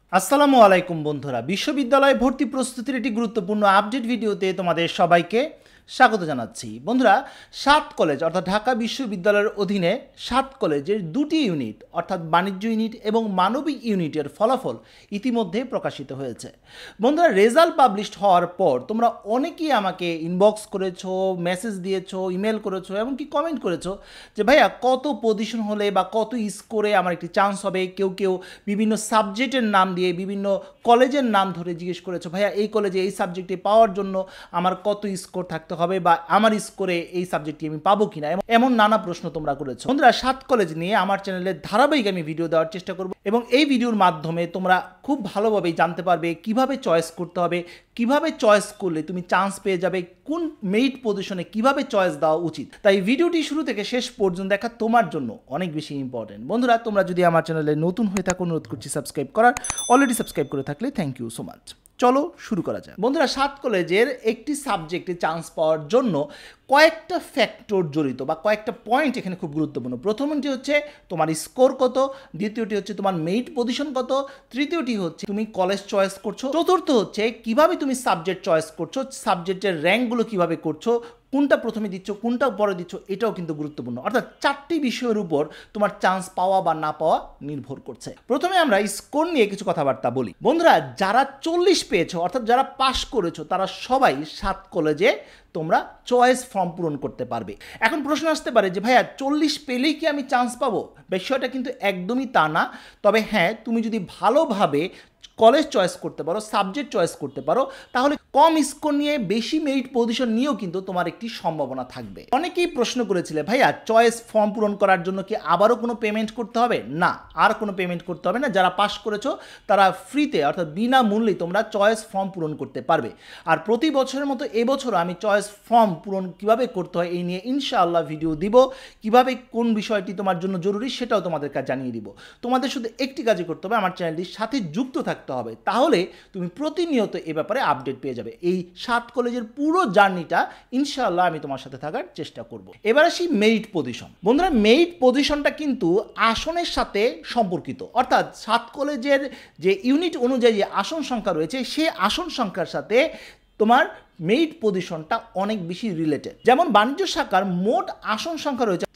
আসসালামু আলাইকুম বন্ধুরা, বিশ্ববিদ্যালয় ভর্তি প্রস্তুতির একটি গুরুত্বপূর্ণ আপডেট ভিডিওতে তোমাদের সবাইকে স্বাগত জানাচ্ছি। বন্ধুরা, 7 কলেজ অর্থাৎ ঢাকা বিশ্ববিদ্যালয়ের অধীনে 7 কলেজের 2টি ইউনিট অর্থাৎ বাণিজ্য ইউনিট এবং মানবিক ইউনিটের ফলাফল ইতিমধ্যে প্রকাশিত হয়েছে। বন্ধুরা, রেজাল্ট পাবলিশড হওয়ার পর তোমরা অনেকেই আমাকে ইনবক্স করেছো, মেসেজ দিয়েছো, ইমেল করেছো, এমনকি কমেন্ট করেছো যে ভাইয়া কত পজিশন হলে বা কত স্কোরে আমার একটি চান্স হবে। কেউ কেউ বিভিন্ন সাবজেক্টের নাম দিয়ে বিভিন্ন কলেজের নাম ধরে জিজ্ঞেস করেছো, ভাইয়া এই কলেজে এই সাবজেক্টে পাওয়ার জন্য আমার কত স্কোর থাকতে হবে বা আমার স্কোরে এই সাবজেক্টটি আমি পাবো কিনা, এমন নানা প্রশ্ন তোমরা করেছো। বন্ধুরা, 7 কলেজ নিয়ে আমার চ্যানেলে ধারাবাহিক আমি ভিডিও দেওয়ার চেষ্টা করব এবং এই ভিডিওর মাধ্যমে তোমরা খুব ভালোভাবেই জানতে পারবে কিভাবে চয়েস করতে হবে, কিভাবে চয়েস করলে তুমি চান্স পেয়ে যাবে, কোন মেরিট পজিশনে কিভাবে চয়েস দেওয়া উচিত। তাই ভিডিওটি শুরু থেকে শেষ পর্যন্ত দেখা তোমার জন্য অনেক বেশি ইম্পর্টেন্ট। বন্ধুরা, তোমরা যদি আমার চ্যানেলে নতুন হয়ে থাকো অনুরোধ করছি সাবস্ক্রাইব করার। অলরেডি সাবস্ক্রাইব করে থাকলে থ্যাংক ইউ সো মাচ। চলো শুরু করা যায়। বন্ধুরা, 7 কলেজের একটি সাবজেক্টে চান্স পাওয়ার জন্য কয়েকটা ফ্যাক্টর জড়িত বা কয়েকটা পয়েন্ট এখানে খুব গুরুত্বপূর্ণ। প্রথমটি হচ্ছে তোমার স্কোর কত, দ্বিতীয়টি হচ্ছে তোমার মেরিট পজিশন কত, তৃতীয়টি হচ্ছে তুমি কলেজ চয়েস করছো, চতুর্থ হচ্ছে কিভাবে তুমি সাবজেক্ট চয়েস করছো, সাবজেক্টের র্যাঙ্কগুলো কিভাবে করছো, কোনটা প্রথমে দিচ্ছ কোনটা পরে দিচ্ছ, এটাও কিন্তু গুরুত্বপূর্ণ। অর্থাৎ 4টি বিষয়ের উপর তোমার চান্স পাওয়া বা না পাওয়া নির্ভর করছে। প্রথমে আমরা স্কোর নিয়ে কিছু কথাবার্তা বলি। বন্ধুরা, যারা 40 পেয়েছো অর্থাৎ যারা পাশ করেছো তারা সবাই 7 কলেজে তোমরা চয়েস ফর্ম পূরণ করতে পারবে। এখন প্রশ্ন আসতে পারে যে ভাইয়া 40 পেলেই কি আমি চান্স পাবো? বিষয়টা কিন্তু একদমই তা না। তবে হ্যাঁ, তুমি যদি ভালোভাবে কলেজ চয়েস করতে পারো, সাবজেক্ট চয়েস করতে পারো, তাহলে কম স্কোর নিয়ে বেশি মেরিট পজিশন নিয়েও কিন্তু তোমার একটি সম্ভাবনা থাকবে। অনেকেই প্রশ্ন করেছিলে ভাইয়া চয়েস ফর্ম পূরণ করার জন্য কি আবারও কোনো পেমেন্ট করতে হবে? না, আর কোনো পেমেন্ট করতে হবে না। যারা পাস করেছো তারা ফ্রিতে অর্থাৎ বিনামূল্যে তোমরা চয়েস ফর্ম পূরণ করতে পারবে। আর প্রতি বছরের মতো এবছরও আমি চয়েস ফর্ম পূরণ কিভাবে করতে হয় এই নিয়ে ইনশাআল্লাহ ভিডিও দিব। কিভাবে কোন বিষয়টি তোমার জন্য জরুরি সেটাও তোমাদেরকে জানিয়ে দিব। তোমাদের শুধু একটি কাজই করতে হবে, আমার চ্যানেলটির সাথে যুক্ত থাকতে হবে, তাহলে তুমি প্রতিনিয়ত এ ব্যাপারে আপডেট পেয়ে যাবে। এই 7 কলেজের পুরো জার্নিটা ইনশাআল্লাহ আমি তোমার সাথে থাকার চেষ্টা করব। এবার আসি মেরিট পজিশন। বন্ধুরা, মেরিট পজিশনটা কিন্তু আসনের সাথে সম্পর্কিত। অর্থাৎ 7 কলেজের যে ইউনিট অনুযায়ী যে আসন সংখ্যা রয়েছে সেই আসন সংখ্যার সাথে তোমার মেরিট পজিশনটা অনেক বেশি রিলেটেড। যেমন বাণিজ্য শাখার মোট আসন সংখ্যা রয়েছে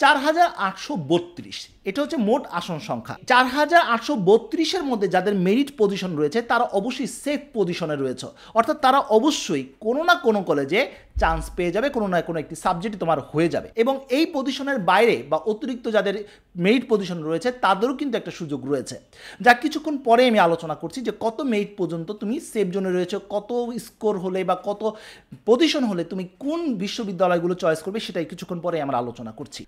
4832। এটা হচ্ছে মোট আসন সংখ্যা। 4832-এর মধ্যে যাদের মেরিট পজিশন রয়েছে তারা অবশ্যই সেফ পজিশনে রয়েছে। অর্থাৎ তারা অবশ্যই কোনো না কোনো কলেজে চান্স পেয়ে যাবে, কোনো না কোনো একটি সাবজেক্ট তোমার হয়ে যাবে। এবং এই পজিশনের বাইরে বা অতিরিক্ত যাদের মেরিট পজিশন রয়েছে তাদেরও কিন্তু একটা সুযোগ রয়েছে, যা কিছুক্ষণ পরে আমি আলোচনা করছি যে কত মেরিট পর্যন্ত তুমি সেফ জোনে রয়েছে, কত স্কোর হলে বা কত পজিশন হলে তুমি কোন বিশ্ববিদ্যালয়গুলো চয়েস করবে সেটাই কিছুক্ষণ পরে আমরা আলোচনা করছি।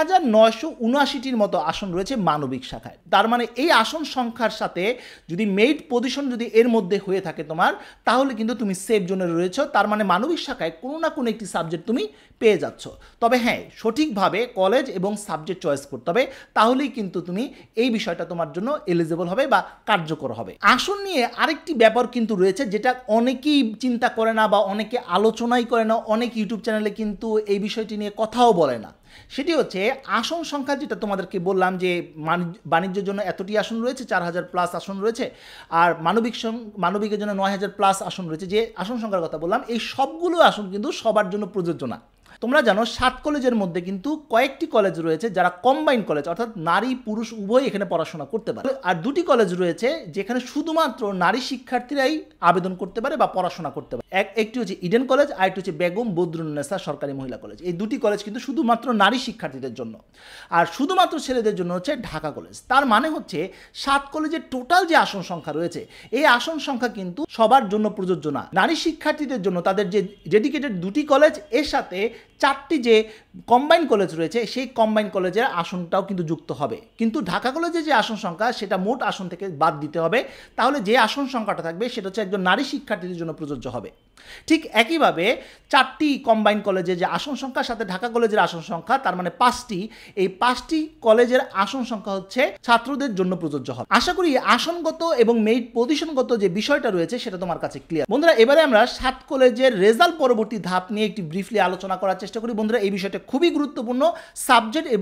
9979টির মতো আসন রয়েছে মানবিক শাখায়। তার মানে এই আসন সংখ্যার সাথে যদি মেরিট পজিশন যদি এর মধ্যে হয়ে থাকে তোমার, তাহলে কিন্তু তুমি সেফ জোনে রয়েছো। তার মানে মানবিক শাখায় কোনো না কোনো একটি সাবজেক্ট তুমি পেয়ে যাচ্ছ। তবে হ্যাঁ, সঠিকভাবে কলেজ এবং সাবজেক্ট চয়েস করতে হবে, তাহলেই কিন্তু তুমি এই বিষয়টা তোমার জন্য এলিজিবল হবে বা কার্যকর হবে। আসন নিয়ে আরেকটি ব্যাপার কিন্তু রয়েছে যেটা অনেকেই চিন্তা করে না বা অনেকে আলোচনাই করে না, অনেক ইউটিউব চ্যানেলে কিন্তু এই বিষয়টি নিয়ে কথাও বলে না। সেটি হচ্ছে আসন সংখ্যা, যেটা তোমাদেরকে বললাম যে বাণিজ্যের জন্য এতটি আসন রয়েছে, 4000+ আসন রয়েছে, আর মানবিকের জন্য 9000+ আসন রয়েছে। যে আসন সংখ্যার কথা বললাম এই সবগুলো আসন কিন্তু সবার জন্য প্রযোজ্য না। তোমরা জানো 7 কলেজের মধ্যে কিন্তু কয়েকটি কলেজ রয়েছে যারা কম্বাইন কলেজ, অর্থাৎ নারী পুরুষ উভয় এখানে পড়াশোনা করতে পারে। আর 2টি কলেজ রয়েছে যেখানে শুধুমাত্র নারী শিক্ষার্থীরাই আবেদন করতে পারে বা পড়াশোনা করতে পারে। একটি হচ্ছে ইডেন কলেজ, আর একটি হচ্ছে বেগম বদরুন্নেসা সরকারি মহিলা কলেজ। এই 2টি কলেজ কিন্তু শুধুমাত্র নারী শিক্ষার্থীদের জন্য, আর শুধুমাত্র ছেলেদের জন্য হচ্ছে ঢাকা কলেজ। তার মানে হচ্ছে 7 কলেজের টোটাল যে আসন সংখ্যা রয়েছে এই আসন সংখ্যা কিন্তু সবার জন্য প্রযোজ্য না। নারী শিক্ষার্থীদের জন্য তাদের যে ডেডিকেটেড 2টি কলেজ এর সাথে 4টি যে কম্বাইন কলেজ রয়েছে সেই কম্বাইন কলেজের আসনটাও কিন্তু যুক্ত হবে। কিন্তু ঢাকা কলেজের যে আসন সংখ্যা সেটা মোট আসন থেকে বাদ দিতে হবে, তাহলে যে আসন সংখ্যাটা থাকবে সেটা হচ্ছে একজন নারী শিক্ষার্থীদের জন্য প্রযোজ্য হবে। ঠিক একইভাবে 4টি কম্বাইন কলেজের যে আসন সংখ্যার সাথে ঢাকা কলেজের আসন সংখ্যা, তার মানে 5টি, এই 5টি কলেজের আসন সংখ্যা হচ্ছে ছাত্রদের জন্য প্রযোজ্য হবে। আশা করি আসনগত এবং মেরিট পজিশনগত যে বিষয়টা রয়েছে সেটা তোমার কাছে ক্লিয়ার। বন্ধুরা, এবারে আমরা 7 কলেজের রেজাল্ট পরবর্তী ধাপ নিয়ে একটি ব্রিফলি আলোচনা করার চেষ্টা করি। বন্ধুরা, এই বিষয়টা খুবই গুরুত্বপূর্ণ। সাবজেক্ট এবং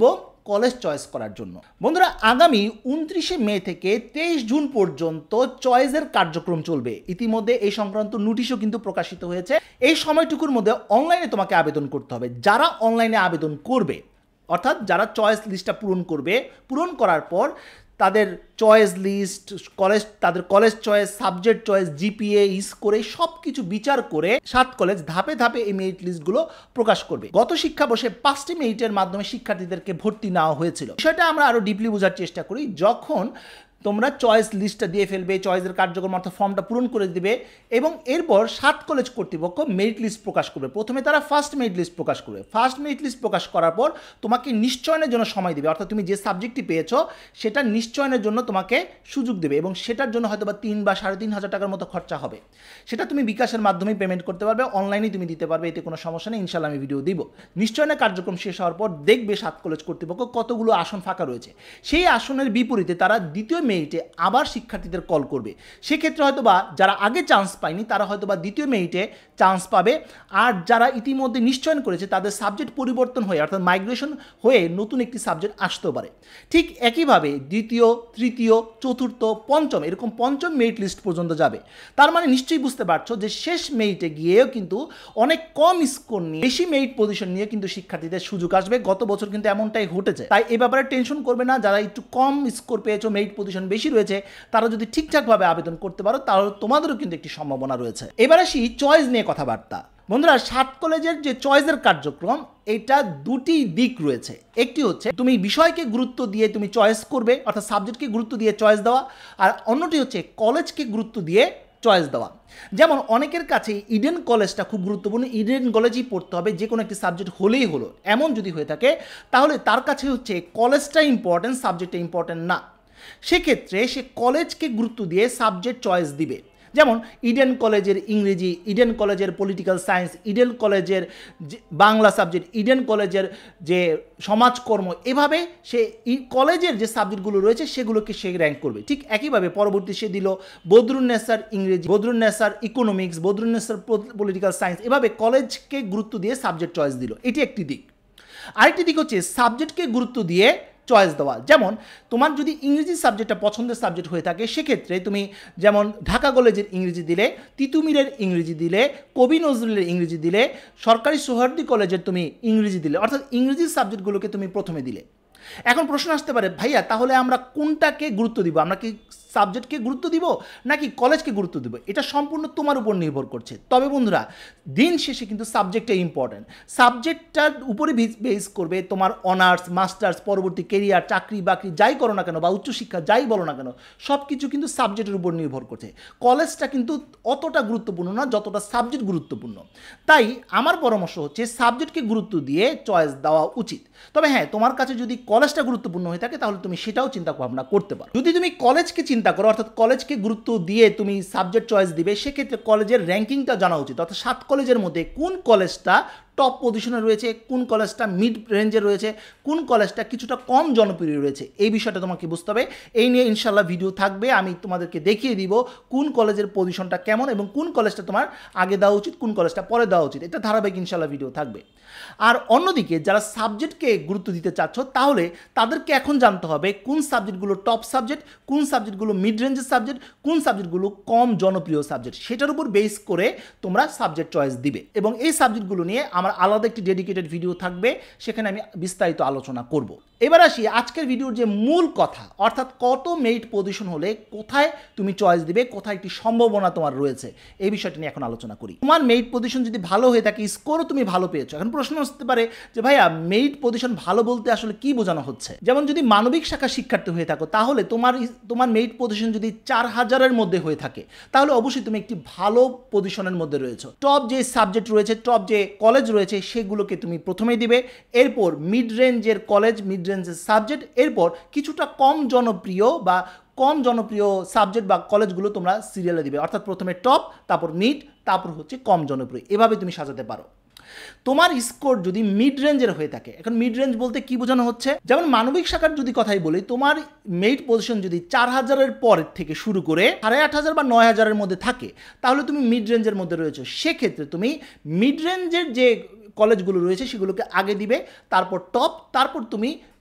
কলেজ চয়েস করার জন্য। বন্ধুরা, আগামী 29শে মে থেকে 23 জুন পর্যন্ত চয়েসের কার্যক্রম চলবে। ইতিমধ্যে এই সংক্রান্ত নোটিশও কিন্তু প্রকাশিত হয়েছে। এই সময়টুকুর মধ্যে অনলাইনে তোমাকে আবেদন করতে হবে। যারা অনলাইনে আবেদন করবে, অর্থাৎ যারা চয়েস লিস্টটা পূরণ করবে, পূরণ করার পর তাদের চয়েস লিস্ট, তাদের college choice, subject choice, GPA, স্কোরে সব কিছু বিচার করে 7 কলেজ ধাপে ধাপে এই মেরিট লিস্টগুলো প্রকাশ করবে। গত শিক্ষাবর্ষে 5টি মেরিটের মাধ্যমে শিক্ষার্থীদেরকে ভর্তি নেওয়া হয়েছিল। বিষয়টা আমরা আরও ডিপলি বোঝার চেষ্টা করি যখন তোমরা চয়েস লিস্টটা দিয়ে ফেলবে, চয়েসের কার্যক্রম অর্থাৎ ফর্মটা পূরণ করে দিবে এবং এরপর 7 কলেজ কর্তৃপক্ষ মেরিট লিস্ট প্রকাশ করবে। প্রথমে তারা ফার্স্ট মেরিট লিস্ট প্রকাশ করবে। ফার্স্ট মেরিট লিস্ট প্রকাশ করার পর তোমাকে নিশ্চয়নের জন্য সময় দেবে, অর্থাৎ তুমি যে সাবজেক্টটি পেয়েছো সেটা নিশ্চয়নের জন্য তোমাকে সুযোগ দেবে এবং সেটার জন্য হয়তো বা 3 বা 3,500 টাকার মতো খরচা হবে। সেটা তুমি বিকাশের মাধ্যমে পেমেন্ট করতে পারবে, অনলাইনে তুমি দিতে পারবে, এতে কোনো সমস্যা নেই। ইনশাল্লাহ আমি ভিডিও দিব। নিশ্চয়নের কার্যক্রম শেষ হওয়ার পর দেখবে 7 কলেজ কর্তৃপক্ষ কতগুলো আসন ফাঁকা রয়েছে। সেই আসনের বিপরীতে তারা দ্বিতীয় মেরিটে আবার শিক্ষার্থীদের কল করবে। সেক্ষেত্রে হয়তো বা যারা আগে চান্স পায়নি তারা হয়তো বা দ্বিতীয় মেরিটে চান্স পাবে, আর যারা ইতিমধ্যে নিশ্চয়ন করেছে তাদের সাবজেক্ট পরিবর্তন হয়ে অর্থাৎ মাইগ্রেশন হয়ে নতুন একটি সাবজেক্ট আসতেও পারে। ঠিক একইভাবে দ্বিতীয়, তৃতীয়, চতুর্থ, পঞ্চম এরকম পঞ্চম মেরিট লিস্ট পর্যন্ত যাবে। তার মানে নিশ্চয়ই বুঝতে পারছো যে শেষ মেরিটে গিয়েও কিন্তু অনেক কম স্কোর নিয়ে বেশি মেরিট পজিশন নিয়ে কিন্তু শিক্ষার্থীদের সুযোগ আসবে। গত বছর কিন্তু এমনটাই ঘটেছে। তাই এ ব্যাপারে টেনশন করবে না। যারা একটু কম স্কোর পেয়েছো, মেরিট পজিশন বেশি রয়েছে, তারা যদি ঠিকঠাকভাবে আবেদন করতে পারো তাহলে তোমাদেরও কিন্তু একটি সম্ভাবনা রয়েছে। এবার আসি চয়েস নিয়ে কথাবার্তা। বন্ধুরা, 7 কলেজের যে চয়েসের কার্যক্রম, এটা দুটি দিক রয়েছে। একটি হচ্ছে তুমি বিষয়কে গুরুত্ব দিয়ে তুমি চয়েস করবে, অর্থাৎ সাবজেক্টকে গুরুত্ব দিয়ে চয়েস দেওয়া, আর অন্যটি হচ্ছে কলেজকে গুরুত্ব দিয়ে চয়েস দেওয়া। যেমন অনেকের কাছে ইডেন কলেজটা খুব গুরুত্বপূর্ণ, ইডেন কলেজই পড়তে হবে, যে কোনো একটি সাবজেক্ট হলেই হলো, এমন যদি হয়ে থাকে তাহলে তার কাছে হচ্ছে কলেজটা ইম্পর্টেন্ট, সাবজেক্টটা ইম্পর্টেন্ট না। সেক্ষেত্রে সে কলেজকে গুরুত্ব দিয়ে সাবজেক্ট চয়েস দিবে। যেমন ইডেন কলেজের ইংরেজি, ইডেন কলেজের পলিটিক্যাল সায়েন্স, ইডেন কলেজের বাংলা সাবজেক্ট, ইডেন কলেজের যে সমাজকর্ম, এভাবে সে কলেজের যে সাবজেক্টগুলো রয়েছে সেগুলোকে সে র্যাঙ্ক করবে। ঠিক একইভাবে পরবর্তী সে দিল বদরুন্নেসার ইংরেজি, বদরুন্নেসার ইকোনমিক্স, বদরুন্নেসার পলিটিক্যাল সায়েন্স, এভাবে কলেজকে গুরুত্ব দিয়ে সাবজেক্ট চয়েস দিল। এটি একটি দিক। আরেকটি দিক হচ্ছে সাবজেক্টকে গুরুত্ব দিয়ে চয়েস দেওয়া। যেমন তোমার যদি ইংরেজি সাবজেক্টটা পছন্দের সাবজেক্ট হয়ে থাকে, সেক্ষেত্রে তুমি যেমন ঢাকা কলেজের ইংরেজি দিলে, তিতুমিরের ইংরেজি দিলে, কবি নজরুলের ইংরেজি দিলে, সরকারি সোহরাওয়ার্দী কলেজের তুমি ইংরেজি দিলে, অর্থাৎ ইংরেজি সাবজেক্টগুলোকে তুমি প্রথমে দিলে। এখন প্রশ্ন আসতে পারে, ভাইয়া তাহলে আমরা কোনটাকে গুরুত্ব দিব? আমরা কি সাবজেক্টকে গুরুত্ব দিব নাকি কলেজকে গুরুত্ব দিব? এটা সম্পূর্ণ তোমার উপর নির্ভর করছে। তবে বন্ধুরা, দিন শেষে কিন্তু সাবজেক্টটা ইম্পর্টেন্ট। সাবজেক্টটার উপরে বেস করবে তোমার অনার্স, মাস্টার্স, পরবর্তী কেরিয়ার, চাকরি বাকরি যাই করো না কেন বা উচ্চশিক্ষা যাই বলো না কেন, সব কিছু কিন্তু সাবজেক্টের উপর নির্ভর করছে। কলেজটা কিন্তু অতটা গুরুত্বপূর্ণ না যতটা সাবজেক্ট গুরুত্বপূর্ণ। তাই আমার পরামর্শ হচ্ছে সাবজেক্টকে গুরুত্ব দিয়ে চয়েস দেওয়া উচিত। তবে হ্যাঁ, তোমার কাছে যদি কলেজটা গুরুত্বপূর্ণ হয়ে থাকে তাহলে তুমি সেটাও চিন্তা ভাবনা করতে পারো। যদি তুমি কলেজকে চিন্তা করো, অর্থাৎ কলেজকে গুরুত্ব দিয়ে তুমি সাবজেক্ট চয়েস দিবে, সেক্ষেত্রে কলেজের র্যাঙ্কিংটা জানা উচিত। অর্থাৎ 7 কলেজের মধ্যে কোন কলেজটা টপ পজিশনে রয়েছে, কোন কলেজটা মিড রেঞ্জে রয়েছে, কোন কলেজটা কিছুটা কম জনপ্রিয় রয়েছে, এই বিষয়টা তোমাকে বুঝতে হবে। এই নিয়ে ইনশাল্লাহ ভিডিও থাকবে, আমি তোমাদেরকে দেখিয়ে দিব কোন কলেজের পজিশনটা কেমন এবং কোন কলেজটা তোমার আগে দেওয়া উচিত, কোন কলেজটা পরে দেওয়া উচিত। এটা ধারাবাহিক ইনশাল্লাহ ভিডিও থাকবে। আর অন্যদিকে যারা সাবজেক্টকে গুরুত্ব দিতে চাচ্ছ, তাহলে তাদেরকে এখন জানতে হবে কোন সাবজেক্টগুলো টপ সাবজেক্ট, কোন সাবজেক্টগুলো মিড রেঞ্জের সাবজেক্ট, কোন সাবজেক্টগুলো কম জনপ্রিয় সাবজেক্ট। সেটার উপর বেস করে তোমরা সাবজেক্ট চয়েস দিবে এবং এই সাবজেক্টগুলো নিয়ে আমার আলাদা একটি ডেডিকেটেড ভিডিও থাকবে, সেখানে আমি বিস্তারিত আলোচনা করব। এবার আসি আজকের ভিডিওর যে মূল কথা, অর্থাৎ কত মেরিট পজিশন হলে কোথায় তুমি চয়েস দিবে, কোথায় একটি সম্ভাবনা তোমার রয়েছে, এই বিষয়টা নিয়ে এখন আলোচনা করি। তোমার মেরিট পজিশন যদি ভালো হয়ে থাকে, স্কোরও তুমি ভালো পেয়েছো, এখন প্রশ্ন আসতে পারে যে ভাইয়া মেরিট পজিশন ভালো বলতে আসলে কি বোঝানো হচ্ছে? যেমন যদি মানবিক শাখা শিক্ষার্থী হয়ে থাকো, তাহলে তোমার মেরিট পজিশন যদি 4000-এর মধ্যে হয়ে থাকে, তাহলে অবশ্যই তুমি একটি ভালো পজিশনের মধ্যে রয়েছো। টপ যে সাবজেক্ট রয়েছে, টপ যে কলেজ রয়েছে, সেগুলোকে তুমি প্রথমেই দিবে। এরপর মিড রেঞ্জের কলেজ, মিড রেঞ্জের সাবজেক্ট, এরপর কিছুটা কম জনপ্রিয় বা কম জনপ্রিয় সাবজেক্ট বা কলেজগুলো তোমরা সিরিয়ালে দিবে। অর্থাৎ প্রথমে টপ, তারপর মিড, তারপর হচ্ছে কম জনপ্রিয়, এভাবে তুমি সাজাতে পারো। তোমার স্কোর যদি মিড রেঞ্জের হয়ে থাকে, এখন মিড রেঞ্জ বলতে কি বোঝানো হচ্ছে? যেমন মানবিক শাখার যদি কথাই বলি, তোমার মেরিট পজিশন যদি 4000-এর পরের থেকে শুরু করে 8500 বা 9000-এর মধ্যে থাকে, তাহলে তুমি মিড রেঞ্জের মধ্যে রয়েছো। সেক্ষেত্রে তুমি মিড রেঞ্জের যে কলেজগুলো রয়েছে সেগুলোকে আগে দিবে, তারপর টপ, তারপর তুমি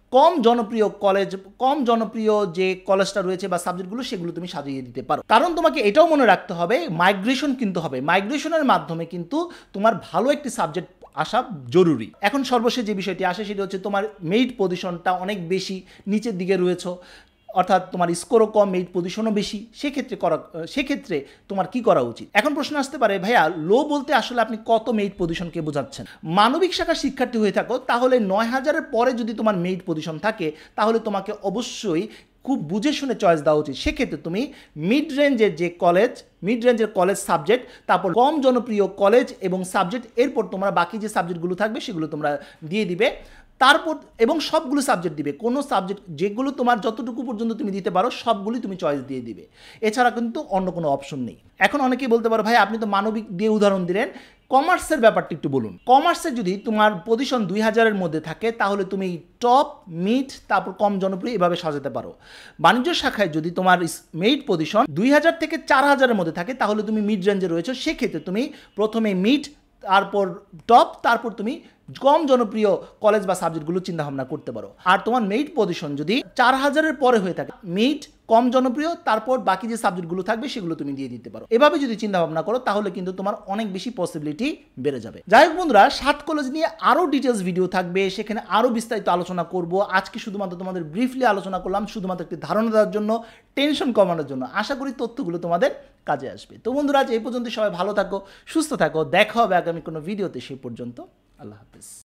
কম জনপ্রিয় কলেজ, কম জনপ্রিয় যে কলেজটা রয়েছে বা সাবজেক্টগুলো সেগুলো তুমি সাজিয়ে দিতে পারো। কারণ তোমাকে এটাও মনে রাখতে হবে মাইগ্রেশন কিন্তু হবে, মাইগ্রেশনের মাধ্যমে কিন্তু তোমার ভালো একটি সাবজেক্ট আসা জরুরি। এখন সর্বশেষ যে বিষয়টি আসে সেটা হচ্ছে তোমার মেরিট পজিশনটা অনেক বেশি নিচের দিকে রয়েছে, অর্থাৎ তোমার স্কোরও কম, মেরিট পজিশনও বেশি, সেক্ষেত্রে তোমার কি করা উচিত? এখন প্রশ্ন আসতে পারে ভাইয়া লো বলতে আসলে আপনি কত মেরিট পজিশনকে বোঝাচ্ছেন? মানবিক শাখার শিক্ষার্থী হয়ে থাকো তাহলে 9000-এর পরে যদি তোমার মেরিট পজিশন থাকে তাহলে তোমাকে অবশ্যই খুব বুঝে শুনে চয়েস দেওয়া উচিত। সেক্ষেত্রে তুমি মিড রেঞ্জের কলেজ সাবজেক্ট, তারপর কম জনপ্রিয় কলেজ এবং সাবজেক্ট, এরপর তোমরা বাকি যে সাবজেক্টগুলো থাকবে সেগুলো তোমরা দিয়ে দিবে। তারপর এবং সবগুলো সাবজেক্ট দিবে, কোনো সাবজেক্ট যেগুলো তোমার যতটুকু পর্যন্ত তুমি দিতে পারো সবগুলোই তুমি চয়েস দিয়ে দিবে, এছাড়া কিন্তু অন্য কোনো অপশন নেই। এখন অনেকেই বলতে পারো ভাই আপনি তো মানবিক দিয়ে উদাহরণ দিলেন, কমার্সের ব্যাপারটা একটু বলুন। কমার্সে যদি তোমার পজিশন 2000-এর মধ্যে থাকে তাহলে তুমি টপ, মিড, তারপর কম জনপ্রিয় এভাবে সাজাতে পারো। বাণিজ্য শাখায় যদি তোমার মেরিট পজিশন 2000 থেকে 4000-এর মধ্যে থাকে তাহলে তুমি মিড রেঞ্জে রয়েছে, সেক্ষেত্রে তুমি প্রথমে মিড, তারপর টপ, তারপর তুমি কম জনপ্রিয় কলেজ বা সাবজেক্টগুলো চিন্তাভাবনা করতে পারো। আর তোমার মেরিট পজিশন যদি 4000-এর পরে হয়ে থাকে, মিড, কম জনপ্রিয়, তারপর বাকি যে সাবজেক্টগুলো থাকবে সেগুলো তুমি দিয়ে দিতে পারো। এভাবে যদি চিন্তাভাবনা করো তাহলে কিন্তু তোমার অনেক বেশি পসিবিলিটি বেড়ে যাবে। যাই হোক বন্ধুরা, 7 কলেজ নিয়ে আরও ডিটেলস ভিডিও থাকবে, সেখানে আরও বিস্তারিত আলোচনা করব। আজকে শুধুমাত্র তোমাদের ব্রিফলি আলোচনা করলাম, শুধুমাত্র একটি ধারণা দেওয়ার জন্য, টেনশন কমানোর জন্য। আশা করি তথ্যগুলো তোমাদের কাজে আসবে। তো বন্ধুরা, আজ এই পর্যন্ত, সবাই ভালো থাকো, সুস্থ থাকো, দেখা হবে আগামী কোনো ভিডিওতে। সেই পর্যন্ত আল্লাহ হাফিজ।